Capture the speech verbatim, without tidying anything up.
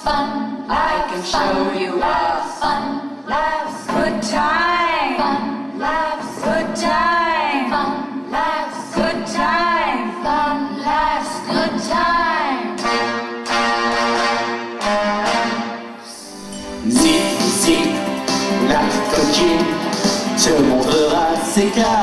fun, I can show you a fun, laughs, good time, fun, laughs, good time, fun, laughs, good time, fun, laughs, good time. Zip, zip, la coquine te montrera ses cartes.